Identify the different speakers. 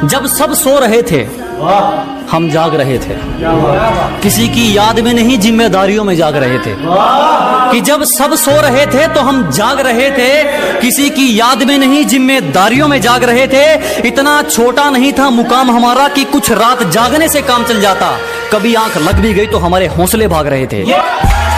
Speaker 1: जब सब सो रहे थे हम जाग रहे थे, किसी की याद में नहीं जिम्मेदारियों में जाग रहे थे। कि जब सब सो रहे थे तो हम जाग रहे थे, किसी की याद में नहीं जिम्मेदारियों में जाग रहे थे। इतना छोटा नहीं था मुकाम हमारा कि कुछ रात जागने से काम चल जाता। कभी आंख लग भी गई तो हमारे हौसले भाग रहे थे।